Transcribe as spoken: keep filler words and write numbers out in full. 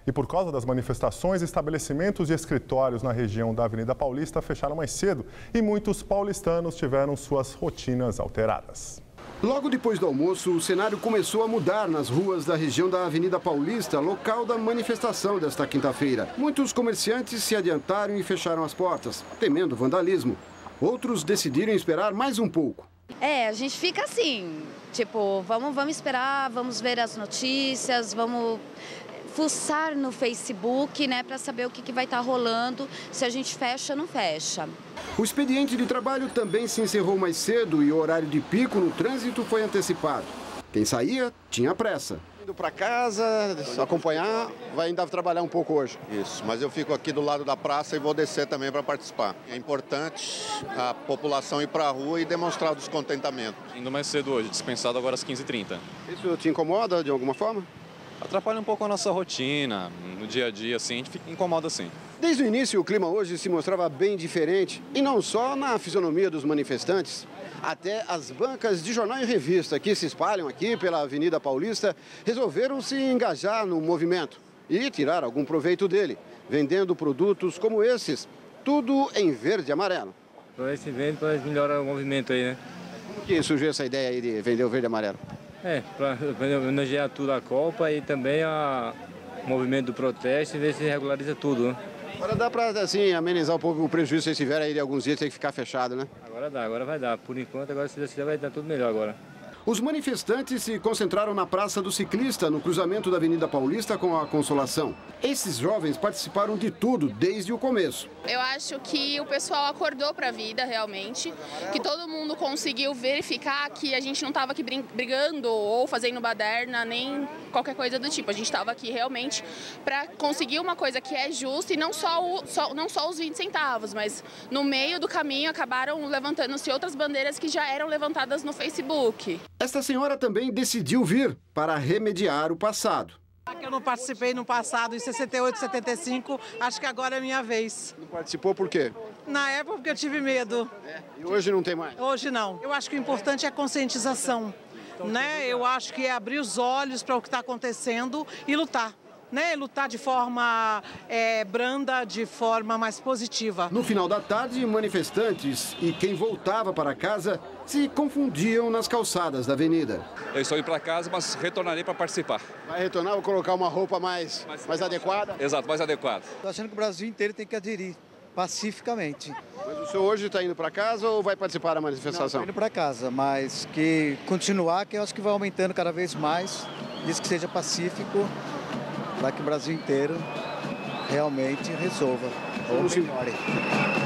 E por causa das manifestações, estabelecimentos e escritórios na região da Avenida Paulista fecharam mais cedo e muitos paulistanos tiveram suas rotinas alteradas. Logo depois do almoço, o cenário começou a mudar nas ruas da região da Avenida Paulista, local da manifestação desta quinta-feira. Muitos comerciantes se adiantaram e fecharam as portas, temendo vandalismo. Outros decidiram esperar mais um pouco. É, a gente fica assim, tipo, vamos, vamos esperar, vamos ver as notícias, vamos fuçar no Facebook, né, para saber o que, que vai estar rolando, se a gente fecha ou não fecha. O expediente de trabalho também se encerrou mais cedo e o horário de pico no trânsito foi antecipado. Quem saía tinha pressa. Indo para casa, acompanhar, vai ainda trabalhar um pouco hoje. Isso, mas eu fico aqui do lado da praça e vou descer também para participar. É importante a população ir para a rua e demonstrar o descontentamento. Indo mais cedo hoje, dispensado agora às quinze e trinta. Isso te incomoda de alguma forma? Atrapalha um pouco a nossa rotina, no dia a dia, assim, a gente fica incomoda assim. Desde o início, o clima hoje se mostrava bem diferente, e não só na fisionomia dos manifestantes. Até as bancas de jornal e revista que se espalham aqui pela Avenida Paulista resolveram se engajar no movimento e tirar algum proveito dele, vendendo produtos como esses, tudo em verde e amarelo. Para esse vento, para melhorar o movimento aí, né? Como que surgiu essa ideia aí de vender o verde e amarelo? É, para homenagear tudo a Copa e também a, o movimento do protesto e ver se regulariza tudo, né? Agora dá para, assim, amenizar um pouco o prejuízo se vocês tiverem aí de alguns dias, tem que ficar fechado, né? Agora dá, agora vai dar. Por enquanto, agora se Deus quiser vai dar tudo melhor agora. Os manifestantes se concentraram na Praça do Ciclista, no cruzamento da Avenida Paulista com a Consolação. Esses jovens participaram de tudo desde o começo. Eu acho que o pessoal acordou para a vida realmente, que todo mundo conseguiu verificar que a gente não estava aqui brigando ou fazendo baderna, nem qualquer coisa do tipo. A gente estava aqui realmente para conseguir uma coisa que é justa e não só, o, só, não só os vinte centavos, mas no meio do caminho acabaram levantando-se outras bandeiras que já eram levantadas no Facebook. Esta senhora também decidiu vir para remediar o passado. Eu não participei no passado, em sessenta e oito, setenta e cinco, acho que agora é minha vez. Não participou por quê? Na época porque eu tive medo. É. E hoje não tem mais? Hoje não. Eu acho que o importante é a conscientização, né? Eu acho que é abrir os olhos para o que está acontecendo e lutar. Né, lutar de forma é, branda, de forma mais positiva. No final da tarde, manifestantes e quem voltava para casa se confundiam nas calçadas da avenida. Eu estou indo para casa, mas retornarei para participar. Vai retornar ou colocar uma roupa mais, mais, mais adequada? Exato, mais adequada. Estou achando que o Brasil inteiro tem que aderir pacificamente. Mas o senhor hoje está indo para casa ou vai participar da manifestação? Estou indo para casa, mas que continuar, que eu acho que vai aumentando cada vez mais, desde que seja pacífico, para que o Brasil inteiro realmente resolva ou melhore.